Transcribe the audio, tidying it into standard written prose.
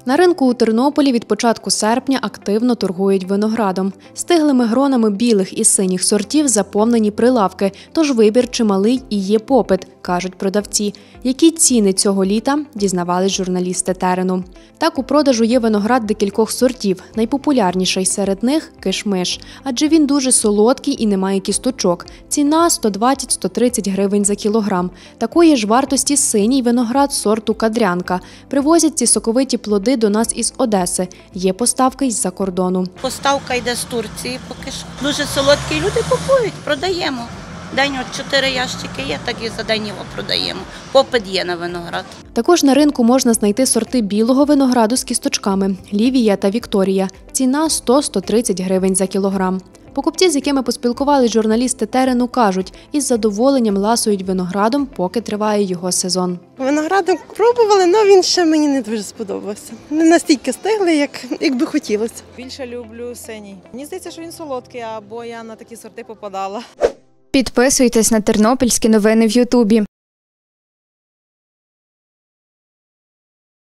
На ринку у Тернополі від початку серпня активно торгують виноградом. Стиглими гронами білих і синіх сортів заповнені прилавки, тож вибір чималий і є попит, кажуть продавці. Які ціни цього літа, дізнавались журналісти терену. Так, у продажу є виноград декількох сортів. Найпопулярніший серед них – киш-миш, адже він дуже солодкий і не має кісточок. Ціна – 120-130 гривень за кілограм. Такої ж вартості синій виноград сорту кадрянка. Привозять ці соковиті плоди до нас із Одеси. Є поставки із-за кордону. Поставка йде з Турції поки що. Дуже солодкі, люди купують, продаємо. День от 4 ящики є, так і за день його продаємо. Попит є на виноград. Також на ринку можна знайти сорти білого винограду з кісточками – Лівія та Вікторія. Ціна – 100-130 гривень за кілограм. Покупці, з якими поспілкувались журналісти терену, кажуть, із задоволенням ласують виноградом, поки триває його сезон. Виноградом пробували, але він ще мені не дуже сподобався. Не настільки стиглий, як би хотілося. Більше люблю синій. Мені здається, що він солодкий, або я на такі сорти попадала. Підписуйтесь на тернопільські новини в Ютубі.